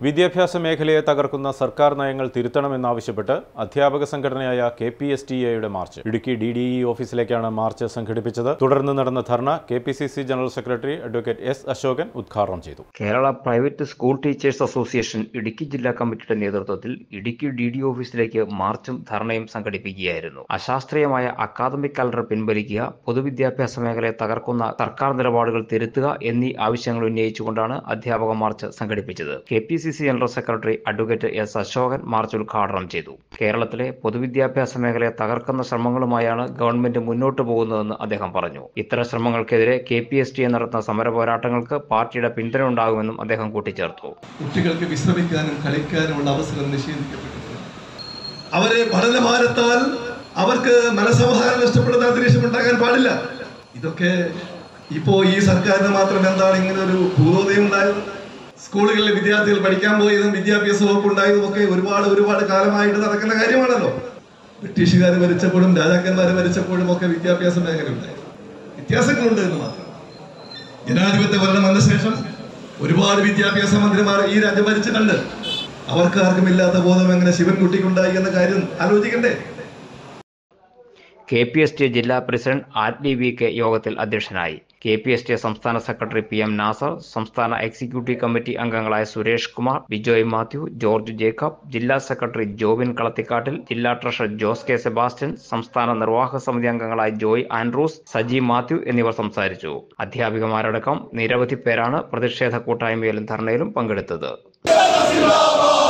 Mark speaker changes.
Speaker 1: വിദ്യാഭ്യാസ മേഖലയെ തകർക്കുന്ന സർക്കാർ നയങ്ങൾ തിരുത്തണമെന്നാവശ്യപ്പെട്ട് അധ്യാപക സംഘടനയായ KPSTA മാർച്ച് ഇടുക്കി DDE ഓഫീസിലേക്കാണ് മാർച്ച് സംഘടിപ്പിച്ചത്. തുടർന്ന് നടന്ന ധർണ KPCC general secretary advocate S. Ashokan ഉദ്ഘാടനം ചെയ്തു.
Speaker 2: Kerala private school teachers association Idukki ജില്ലാ കമ്മിറ്റിയുടെ നേതൃത്വത്തിൽ ഇടുക്കി DDE ഓഫീസിലേക്ക് മാർച്ചും ധർണയും സംഘടിപ്പിക്കുകയായിരുന്നു. അശാസ്ത്രീയമായ അക്കാദമിക് കലണ്ടർ പിൻവലിക്കുക, പൊതുവിദ്യാഭ്യാസ മേഖലയെ തകർക്കുന്ന സർക്കാർ നിലപാടുകൾ തിരുത്തുക എന്നീ ആവശ്യങ്ങൾ ഉന്നയിച്ചുകൊണ്ടാണ് അധ്യാപക മാർച്ച് സംഘടിപ്പിച്ചത്. KPCC general secretary advocate S. Ashokan march ഉദ്ഘാടനം ചെയ്തു. കേരളത്തിലെ പൊതുവിദ്യാഭ്യാസ മേഖലയെ തകർക്കുന്ന ശ്രമങ്ങളുമായാണ് ഗവൺമെന്റ് മുന്നോട്ടു പോകുന്നതെന്ന് അദ്ദേഹം പറഞ്ഞു. ഇത്തരം ശ്രമങ്ങൾക്കെതിരെ KPSTA നടത്തുന്ന സമര പോരാട്ടങ്ങൾക്ക് പാർട്ടിയുടെ പിന്തുണ ഉണ്ടാകുമെന്നും അദ്ദേഹം കൂട്ടിച്ചേർത്തു.
Speaker 3: കുട്ടികൾക്ക് വിശ്രമിക്കാനും കളിക്കാനുമുള്ള അവസരം നിഷേധിക്കപ്പെട്ടിട്ടുണ്ട്. അവരെ പഠനഭാരത്താൽ അവർക്ക് മനസമാധാനം നഷ്ടപ്പെടുന്ന അന്തരീക്ഷം ഉണ്ടാകാൻ പാടില്ല. ഇതൊക്കെ ഇപ്പോ ഈ സർക്കാരിന് മാത്രം എന്താണ് ഇങ്ങനെ ഒരു ഭൂതോദയം ഉണ്ടായത്? സ്കൂളുകളിലെ വിദ്യാർത്ഥികൾ പഠിക്കാൻ പോയതും വിദ്യാഭ്യാസ വകുപ്പ് ഉണ്ടായതും ഒക്കെ ഒരുപാട് കാലമായിട്ട് നടക്കുന്ന കാര്യമാണല്ലോ. ബ്രിട്ടീഷുകാർ ഭരിച്ചപ്പോഴും രാജാക്കന്മാർ ഭരിച്ചപ്പോഴും ഒക്കെ വിദ്യാഭ്യാസ മേഖല ഉണ്ടായി. വ്യത്യാസങ്ങളുണ്ട് എന്ന് മാത്രം. ജനാധിപത്യ ഭരണം വന്ന ശേഷം ഒരുപാട് വിദ്യാഭ്യാസ മന്ത്രിമാർ ഈ രാജ്യം ഭരിച്ചിട്ടുണ്ട്. അവർക്ക് ആർക്കും ഇല്ലാത്ത ബോധം എങ്ങനെ ശിവൻകുട്ടിക്കുണ്ടായി എന്ന കാര്യം ആലോചിക്കണ്ടേ?
Speaker 2: KPSTA ജില്ലാ പ്രസിഡന്റ് ആറ്റ്ലി VK യോഗത്തിൽ അധ്യക്ഷനായി. KPSTA സംസ്ഥാന സെക്രട്ടറി PM നാസർ, സംസ്ഥാന എക്സിക്യൂട്ടീവ് കമ്മിറ്റി അംഗങ്ങളായ സുരേഷ് കുമാർ, ബിജോയ് മാത്യു, ജോർജ് ജേക്കബ്, ജില്ലാ സെക്രട്ടറി ജോബിൻ കളത്തിക്കാട്ടിൽ, ജില്ലാ ട്രഷറർ ജോസ് K. സെബാസ്റ്റ്യൻ, സംസ്ഥാന നിർവാഹക സമിതി അംഗങ്ങളായ ജോയ് ആൻഡ്രൂസ്, സജി മാത്യു എന്നിവർ സംസാരിച്ചു. അധ്യാപികമാരടക്കം നിരവധി പേരാണ് പ്രതിഷേധ കൂട്ടായ്മയിലും ധർണയിലും പങ്കെടുത്തത്.